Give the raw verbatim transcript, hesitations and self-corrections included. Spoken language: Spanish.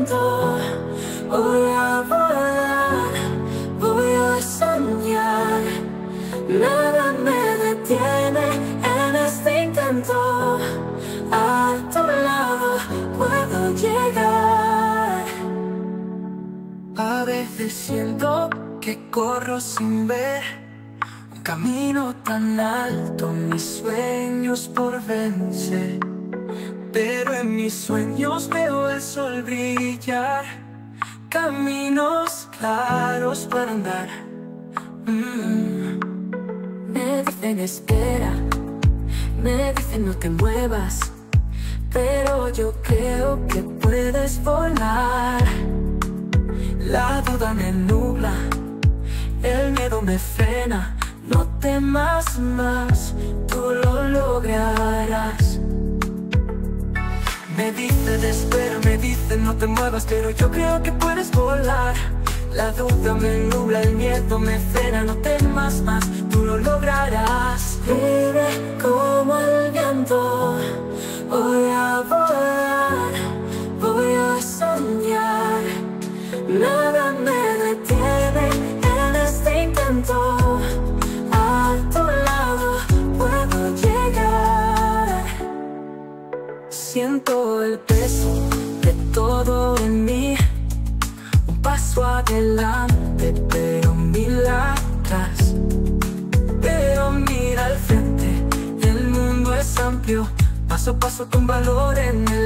intento. Voy a volar, voy a soñar. Nada me detiene en este intento. A tu lado puedo llegar. A veces siento que corro sin ver un camino tan alto, mis sueños por vencer. Pero en mis sueños veo el sol brillar, caminos claros para andar. mm. Me dicen espera, me dicen no te muevas, pero yo creo que puedes volar. La duda me nubla, el miedo me frena. No temas más, tú lo lograrás. Me dice espera, me dice no te muevas, pero yo creo que puedes volar. La duda me nubla, el miedo me frena. No temas más, tú lo lograrás. Vive como el viento. Voy a volar, voy a soñar. Nada me detiene en este intento. A tu lado puedo llegar. Siento el peso de todo en mí. Un paso adelante, pero mil atrás. Pero mira al frente, el mundo es amplio. Paso a paso con valor en